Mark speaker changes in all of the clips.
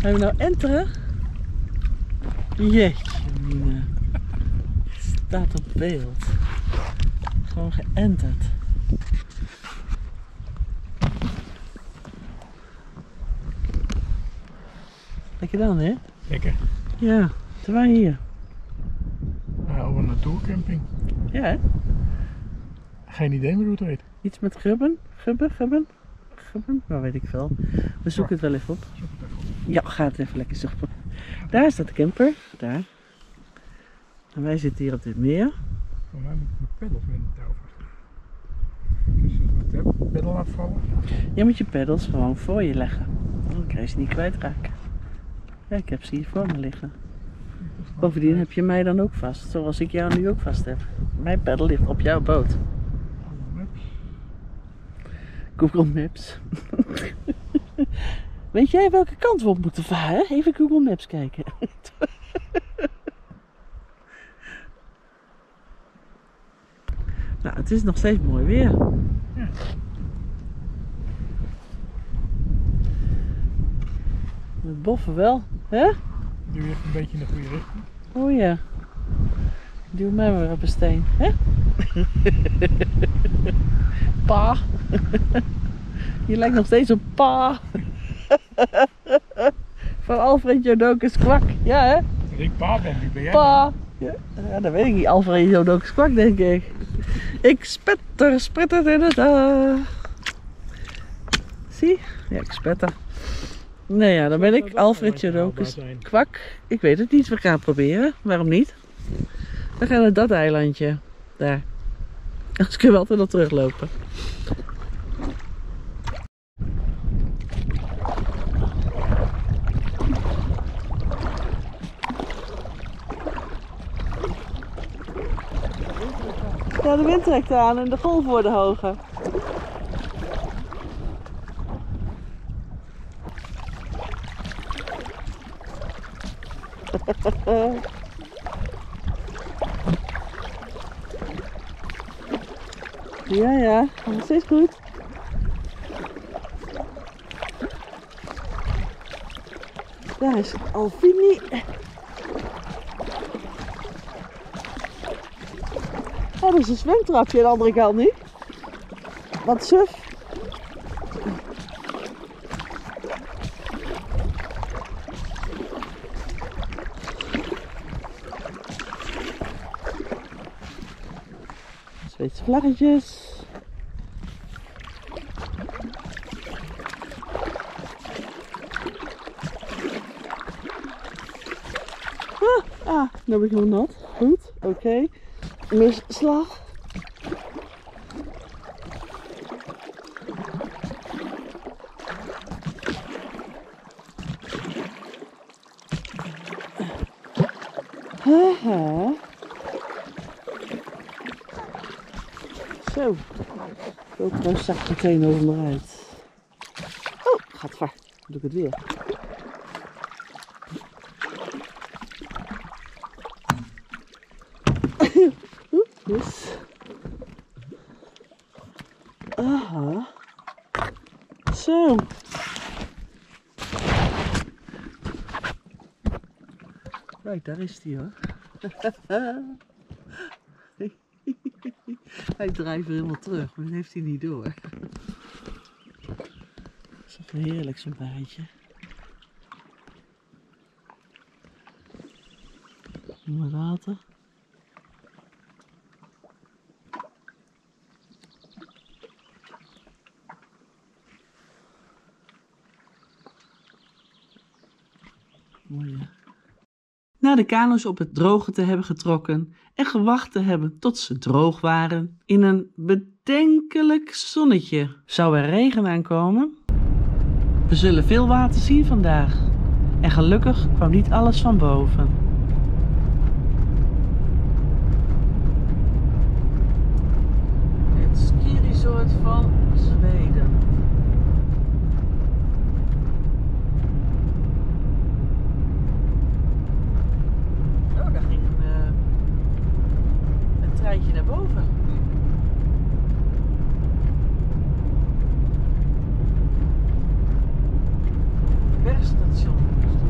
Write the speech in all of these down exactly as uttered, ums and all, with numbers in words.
Speaker 1: Gaan we nou enteren? Jeetje, Nina. Het staat op beeld. Gewoon geënterd. Lekker dan, hè?
Speaker 2: Lekker.
Speaker 1: Ja, zijn wij hier.
Speaker 2: Uh, op een natuurcamping.
Speaker 1: Ja, hè?
Speaker 2: Geen idee meer hoe het heet.
Speaker 1: Iets met grubben? Grubben? Grubben? Grubben? Nou, weet ik veel. We zoeken het wel even op.
Speaker 2: Zoek het even op.
Speaker 1: Ja, ga het even lekker zoeken. Daar staat de camper. Daar. En wij zitten hier op dit meer.
Speaker 2: Voor mij moet ik mijn peddels weer in de touw vast. Dus als ik mijn peddel laat vallen.
Speaker 1: Je moet je peddels gewoon voor je leggen. Dan krijg je ze niet kwijtraken. Ja, ik heb ze hier voor me liggen. Bovendien heb je mij dan ook vast, zoals ik jou nu ook vast heb. Mijn peddel ligt op jouw boot. Google Maps. Weet jij welke kant we op moeten varen? Even Google Maps kijken. Nou, het is nog steeds mooi weer.
Speaker 2: Ja.
Speaker 1: We boffen wel, hè?
Speaker 2: Duw je even een beetje in de goede richting.
Speaker 1: Oh ja. Duw mij maar op een steen, hè? Pa. Je lijkt nog steeds op pa. Van Alfred Jodocus Kwak. Ja, hè?
Speaker 2: Als ik pa ben, wie ben jij?
Speaker 1: Pa. Ja, ja, dat weet ik niet. Alfred Jodocus Kwak, denk ik. Ik spetter, spetter in het dag. Zie? Ja, ik spetter. Nee, ja, dan ben ik Alfred Jodocus Kwak. Ik weet het niet. We gaan het proberen. Waarom niet? We gaan naar dat eilandje. Daar. Anders kunnen we altijd nog teruglopen. Ja, de wind trekt aan en de golven worden hoger. Ja, ja, gaat nog steeds goed. Daar is Alfini. Oh, dat is een zwemtrapje aan de andere kant niet. Wat suf. Zweedse vlaggetjes. Ah, ah, nu heb ik nog nat. Goed, oké. Okay. Misslag. Haha. Zo. GoPro zakt meteen over me uit. Oh, gadver. Dan doe ik het weer. Dus. Aha. Zo. Kijk, daar is die hoor. Hij drijft er helemaal terug, maar dat heeft hij niet door. Dat is even heerlijk zo'n bijtje. Mooi water. Mooi, hè? Na de kano's op het droge te hebben getrokken en gewacht te hebben tot ze droog waren, in een bedenkelijk zonnetje, zou er regen aankomen. We zullen veel water zien vandaag en gelukkig kwam niet alles van boven. Het skiresort van Zweden. Treintje naar boven. Bergstation.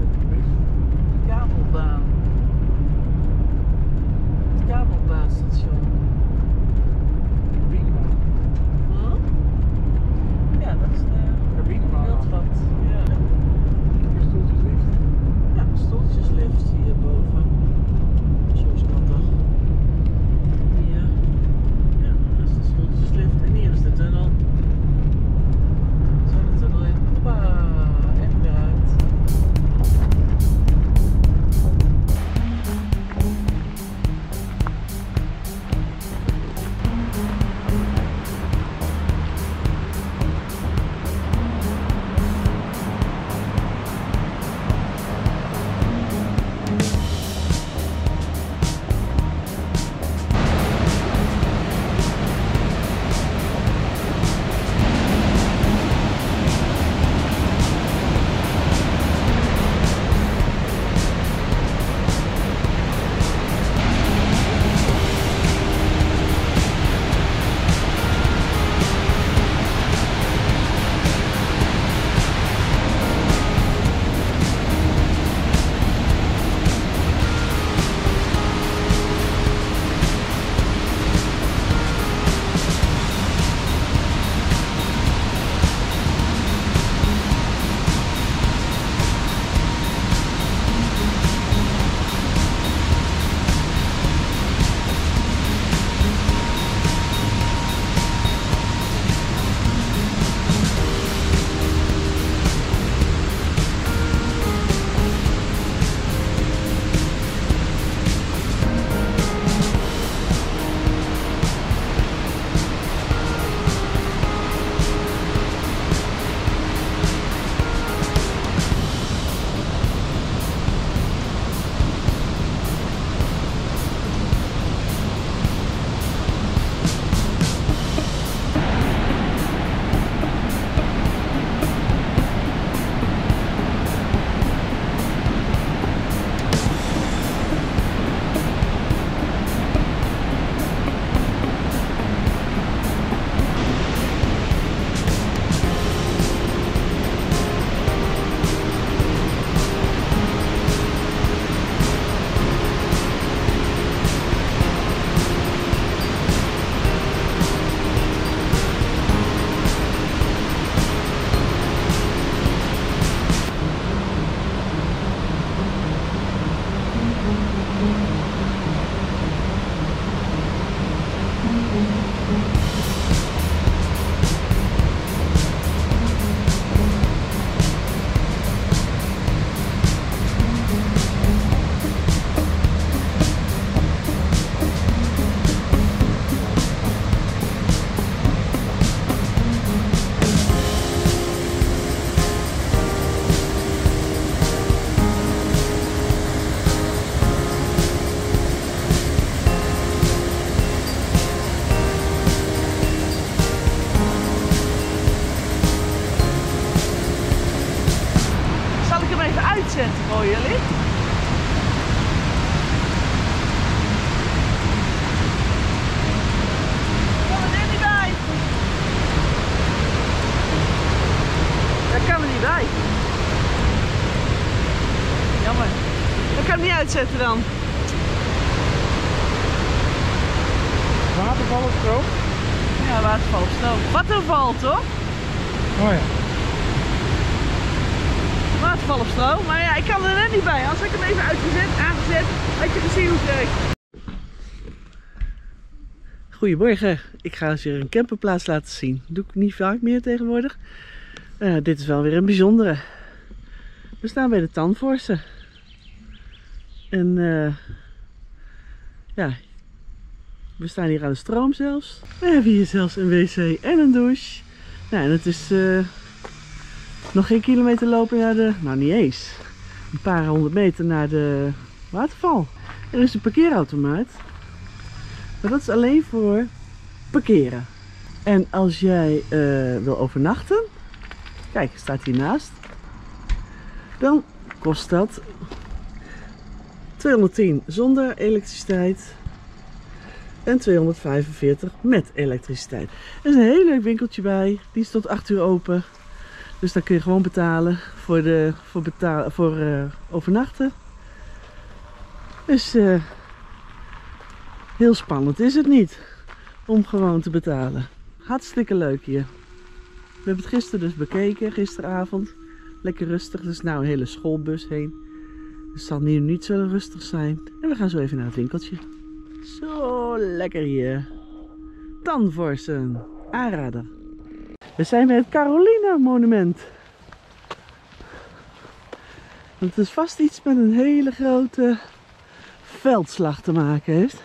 Speaker 1: uitzetten voor jullie. Kom er net niet bij. Daar kan er niet bij. Jammer. Ik kan hem niet uitzetten dan.
Speaker 2: Waterval of stroom?
Speaker 1: Ja, waterval of stroom. Waterval toch?
Speaker 2: Oh ja.
Speaker 1: Waterval of stroom. Maar ja, ik kan er net niet bij. Als ik hem even uitgezet, aangezet, had je gezien hoe het werkt. Goedemorgen. Ik ga eens weer een camperplaats laten zien. Dat doe ik niet vaak meer tegenwoordig. Uh, dit is wel weer een bijzondere. We staan bij de Tanforsen. En uh, ja, we staan hier aan de stroom zelfs. We hebben hier zelfs een wc en een douche. Nou, en het is uh, nog geen kilometer lopen naar de, nou niet eens, een paar honderd meter naar de waterval. Er is een parkeerautomaat, maar dat is alleen voor parkeren. En als jij uh, wil overnachten, kijk, staat hiernaast, dan kost dat tweehonderdtien zonder elektriciteit en tweehonderdvijfenveertig met elektriciteit. Er is een heel leuk winkeltje bij, die is tot acht uur open. Dus daar kun je gewoon betalen voor, de, voor, betalen, voor uh, overnachten. Dus uh, heel spannend is het niet om gewoon te betalen. Hartstikke leuk hier. We hebben het gisteren dus bekeken, gisteravond. Lekker rustig, er is nou een hele schoolbus heen. Het zal nu niet zo rustig zijn. En we gaan zo even naar het winkeltje. Zo lekker hier. Tanforsen, aanrader. We zijn bij het Carolina monument. Het is vast iets met een hele grote veldslag te maken heeft.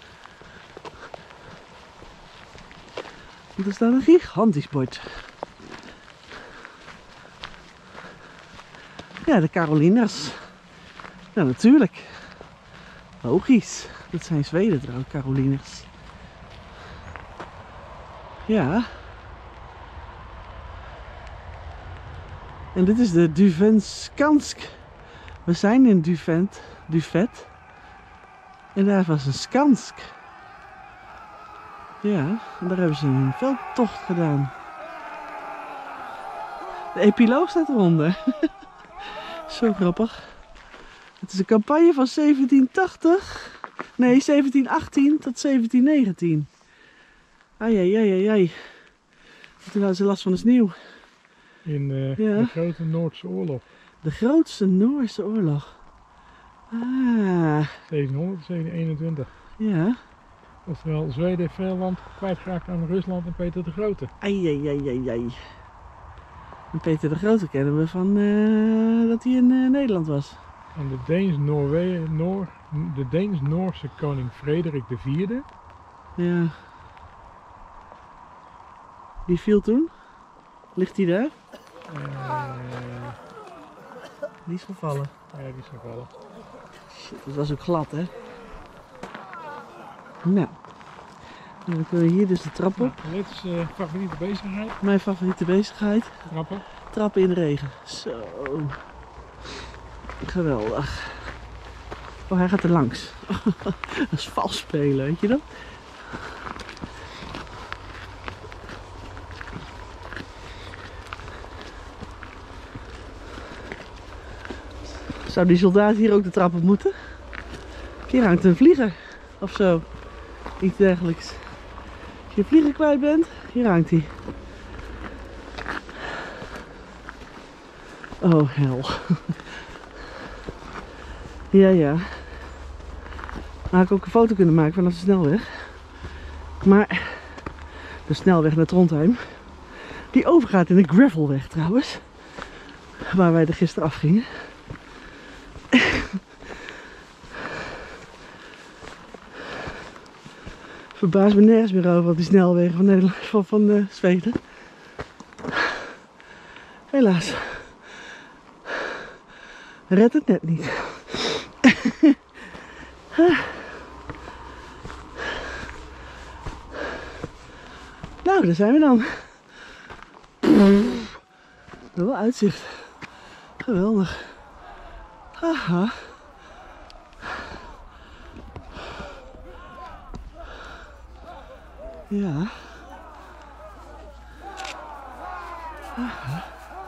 Speaker 1: Want er staat een gigantisch bord. Ja, de Carolinas. Ja, natuurlijk. Logisch. Dat zijn Zweden trouwens, Carolinas. Ja. En dit is de Duventskansk. We zijn in Duvent, Duvet. En daar was een Skansk. Ja, en daar hebben ze een veldtocht gedaan. De epiloog staat eronder. Zo grappig. Het is een campagne van zeventien tachtig. Nee, zeventien achttien tot zeventien negentien. Ai, ai, ai, ai, ai. Toen hadden ze last van de sneeuw.
Speaker 2: In uh,
Speaker 1: ja.
Speaker 2: de grote Noordse oorlog.
Speaker 1: De grootste Noorse oorlog. Ah.
Speaker 2: zeventienhonderd tot zeventien eenentwintig.
Speaker 1: Ja.
Speaker 2: Oftewel, Zweden heeft veel land kwijtgeraakt aan Rusland en Peter de Grote.
Speaker 1: Ai, ai, ai, ai, ai. En Peter de Grote kennen we van uh, dat hij in uh, Nederland was.
Speaker 2: En de Deens-Noorse Noor, de Deens-Noorse koning Frederik de Vierde.
Speaker 1: Ja. Die viel toen? Ligt hij daar?
Speaker 2: Uh,
Speaker 1: die is gevallen.
Speaker 2: Ja, die is gevallen.
Speaker 1: Shit, dat was ook glad, hè? Nou. En dan kunnen we hier dus de trap op.
Speaker 2: Nou, dit is uh, favoriete bezigheid.
Speaker 1: Mijn favoriete bezigheid.
Speaker 2: Trappen.
Speaker 1: Trappen in de regen. Zo. Geweldig. Oh, hij gaat er langs. Dat is vals spelen, weet je dat? Zou die soldaat hier ook de trap op moeten? Hier hangt een vlieger of zo. Iets dergelijks. Als je een vlieger kwijt bent, hier hangt hij. Oh hel. Ja, ja. Dan had ik ook een foto kunnen maken vanaf de snelweg. Maar de snelweg naar Trondheim, die overgaat in de gravelweg trouwens. Waar wij er gisteren afgingen. Verbaas me nergens meer over op die snelwegen van Nederland, van, van uh, Zweden. Helaas. Red het net niet. Nou, daar zijn we dan. Wel uitzicht. Geweldig. Aha. Ja. Aha.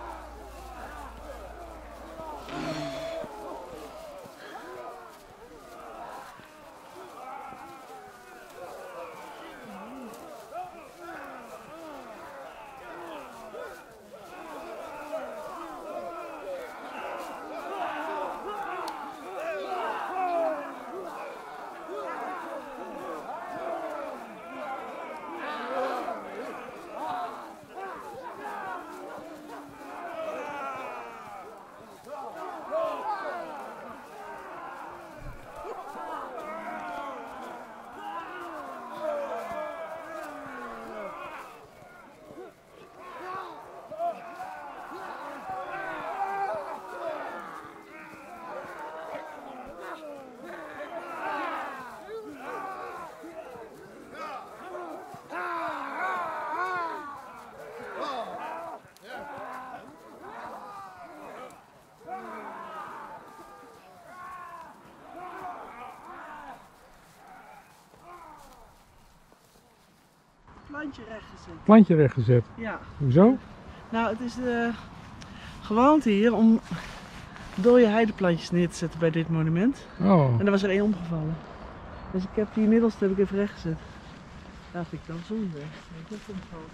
Speaker 1: Plantje rechtgezet.
Speaker 2: Plantje rechtgezet.
Speaker 1: Ja.
Speaker 2: Hoezo?
Speaker 1: Nou, het is de gewoonte hier om dode heideplantjes neer te zetten bij dit monument.
Speaker 2: Oh.
Speaker 1: En er was er één omgevallen. Dus ik heb die inmiddels heb ik even rechtgezet. Ja, vind ik dan zonde. Ik heb omgevallen.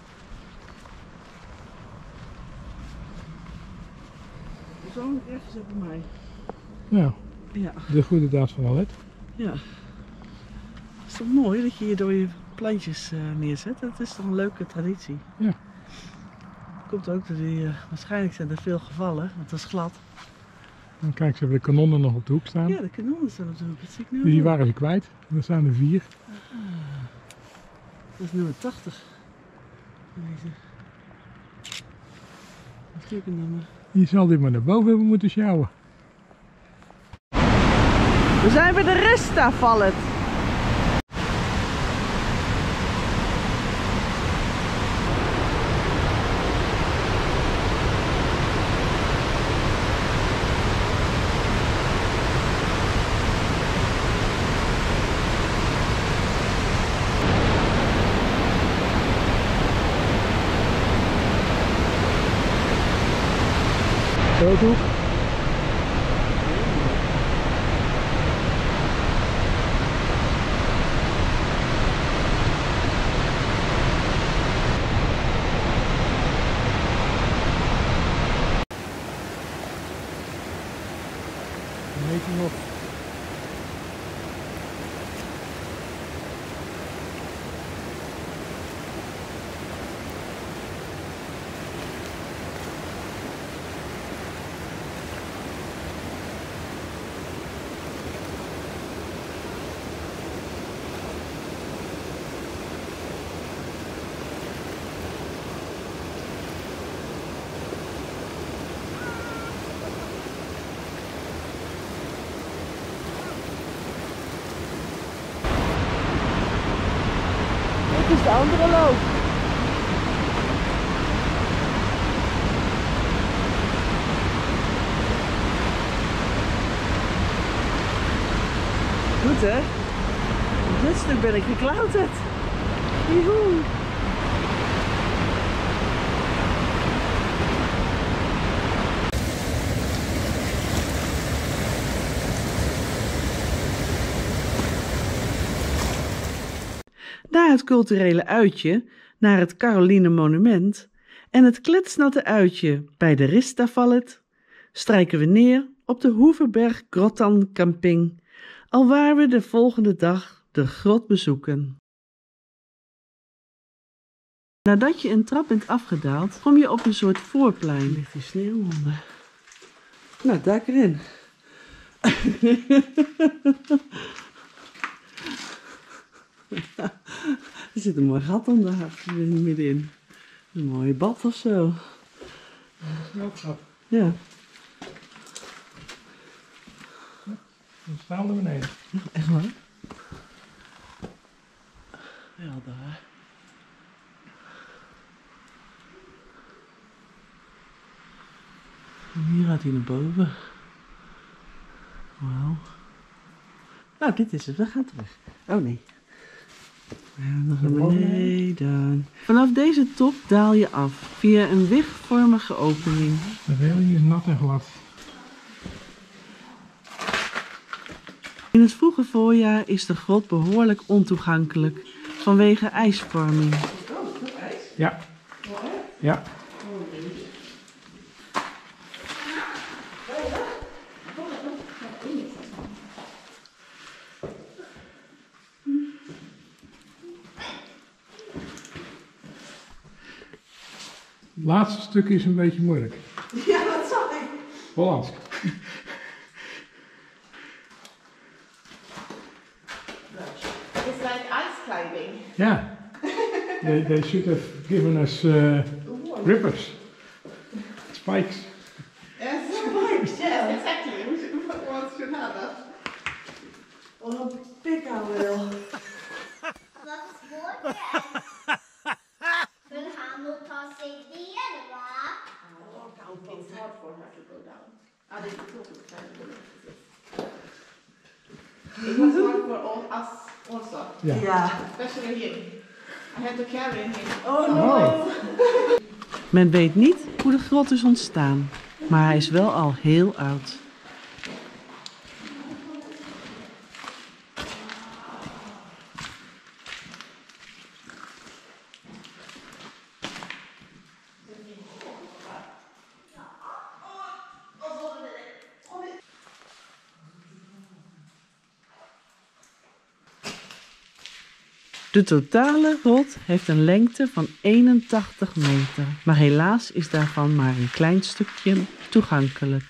Speaker 1: Zo rechtgezet bij mij.
Speaker 2: Ja.
Speaker 1: Ja.
Speaker 2: De goede daad van Alet.
Speaker 1: Ja. Het is toch mooi dat je hier dode plantjes uh, neerzet. Dat is toch een leuke traditie.
Speaker 2: Ja.
Speaker 1: Komt ook door die, uh, waarschijnlijk zijn er veel gevallen, want het is glad.
Speaker 2: Dan kijk, ze hebben de kanonnen nog op de hoek staan.
Speaker 1: Ja, de kanonnen staan op de hoek, dat zie ik nu.
Speaker 2: Die waren ze kwijt. En er staan er vier.
Speaker 1: Ah, dat is nummer tachtig. Deze. Wat heb ik een nummer?
Speaker 2: Je zal dit maar naar boven hebben moeten sjouwen.
Speaker 1: We zijn bij de Rista-vallet.
Speaker 2: Groothoek. Meting op.
Speaker 1: Dit is de andere loop. Goed hè? Op dit stuk ben ik geklauterd. Joehoe. Na het culturele uitje naar het Caroline Monument en het kletsnatte uitje bij de Rista-vallet strijken we neer op de Hoevenberg Grottan Camping, alwaar we de volgende dag de grot bezoeken. Nadat je een trap bent afgedaald, kom je op een soort voorplein. Er ligt hier sneeuw onder. Nou, duik erin. Er zit een mooi gat onder middenin. Een mooie bad of zo.
Speaker 2: Smeltgat.
Speaker 1: Ja.
Speaker 2: We staan er beneden.
Speaker 1: Echt waar? Ja, daar. En hier gaat hij naar boven. Wauw. Nou, dit is het. We gaan terug. Oh nee. En nog naar beneden. Vanaf deze top daal je af via een wigvormige opening.
Speaker 2: De railing is nat en glad.
Speaker 1: In het vroege voorjaar is de grot behoorlijk ontoegankelijk vanwege ijsvorming.
Speaker 2: Ja. Ja. Het laatste stuk is een beetje moeilijk.
Speaker 1: Ja, dat zag ik.
Speaker 2: Hollands.
Speaker 3: It's like ice climbing.
Speaker 2: Yeah. they, they should have given us uh, rippers. Spikes.
Speaker 3: Yes, spikes. Yes, exactly. We should, what should have that.
Speaker 1: Wat een pik aan wil.
Speaker 4: Wat is woord? Hun gaan nog pas delen, va?
Speaker 3: It's hard for her to go down. I didn't talk to her. It was hard for all us also.
Speaker 2: Ja.
Speaker 1: Ja.
Speaker 3: Especially him. I had to carry him.
Speaker 1: Oh no. Men weet niet hoe de grot is ontstaan, maar hij is wel al heel oud. De totale grot heeft een lengte van eenentachtig meter, maar helaas is daarvan maar een klein stukje toegankelijk.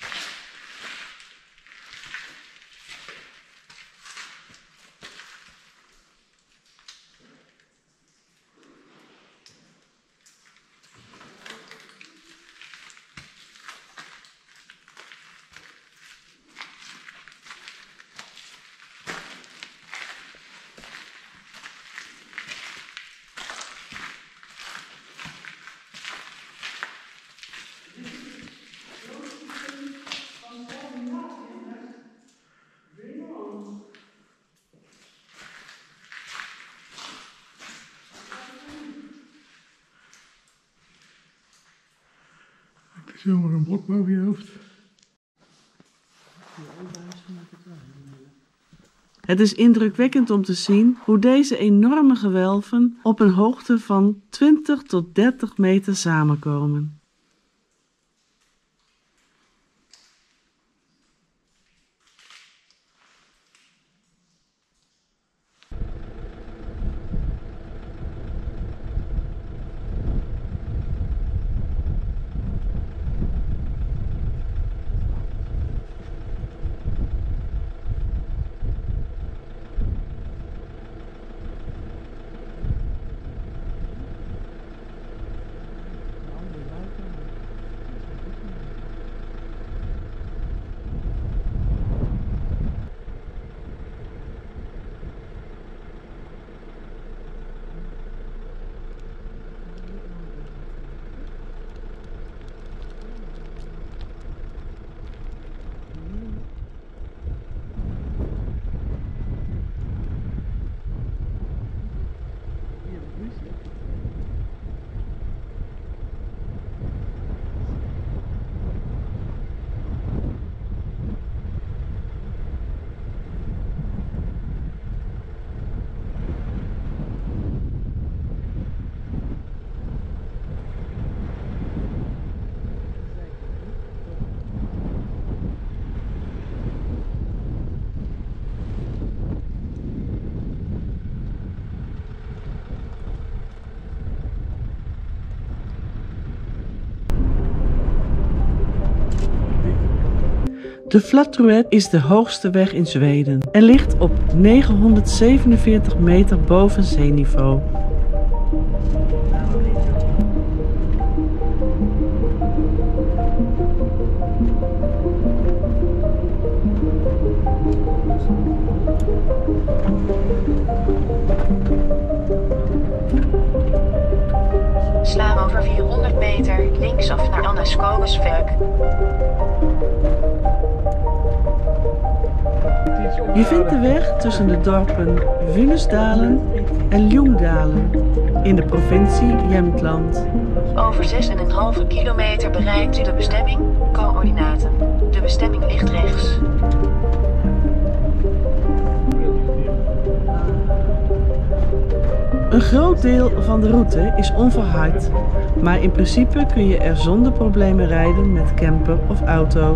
Speaker 2: Zomaar een blok boven je hoofd.
Speaker 1: Het is indrukwekkend om te zien hoe deze enorme gewelven op een hoogte van twintig tot dertig meter samenkomen. De Flatruet is de hoogste weg in Zweden en ligt op negenhonderdzevenenveertig meter boven zeeniveau.
Speaker 5: Sla over vierhonderd meter linksaf naar Annaskogesvek.
Speaker 1: Je vindt de weg tussen de dorpen Wunusdalen en Ljungdalen in de provincie Jämtland.
Speaker 5: Over zes komma vijf kilometer bereikt u de bestemming. Coördinaten. De bestemming ligt rechts.
Speaker 1: Een groot deel van de route is onverhard, maar in principe kun je er zonder problemen rijden met camper of auto.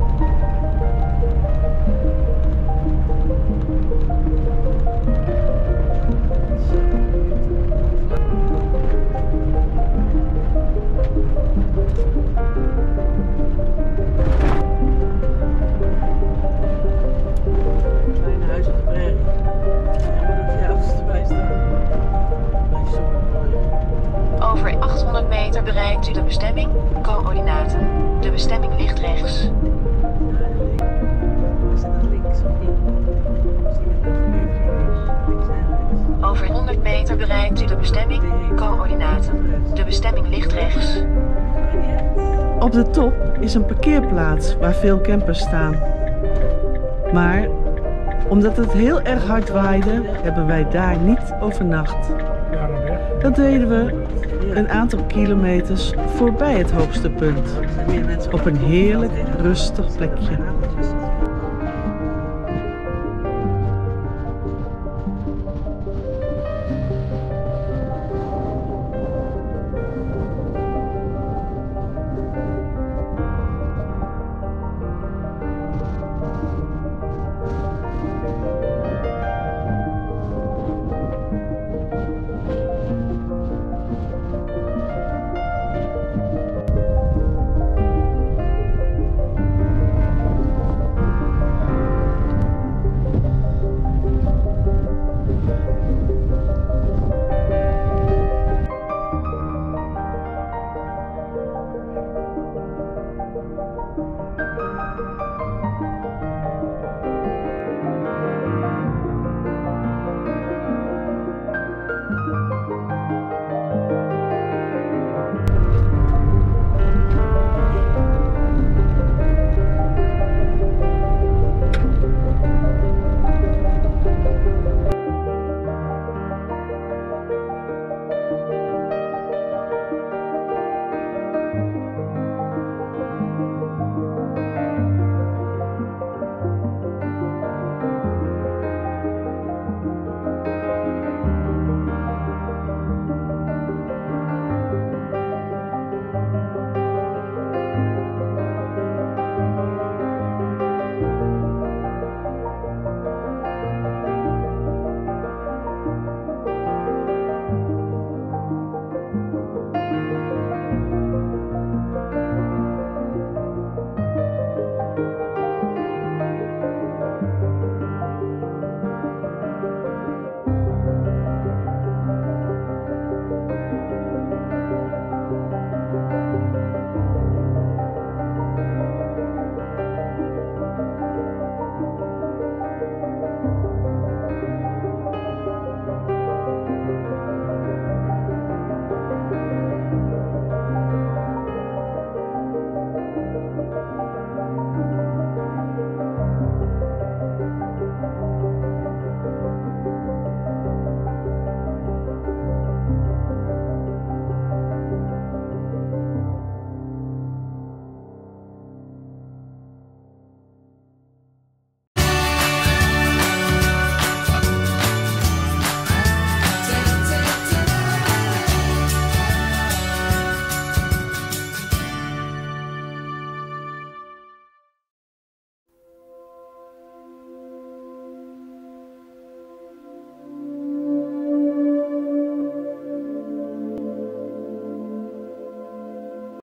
Speaker 1: Klein huis op de prairie. Ja, maar dat die auto's erbij staan.
Speaker 5: Over achthonderd meter bereikt u de bestemming. Coördinaten. De bestemming ligt rechts. Over honderd meter bereikt u de bestemming. Coördinaten. De bestemming ligt rechts.
Speaker 1: Op de top is een parkeerplaats waar veel campers staan. Maar omdat het heel erg hard waaide, hebben wij daar niet overnacht.
Speaker 2: Ja, dan weg.
Speaker 1: Dat deden we een aantal kilometers voorbij het hoogste punt. Op een heerlijk rustig plekje.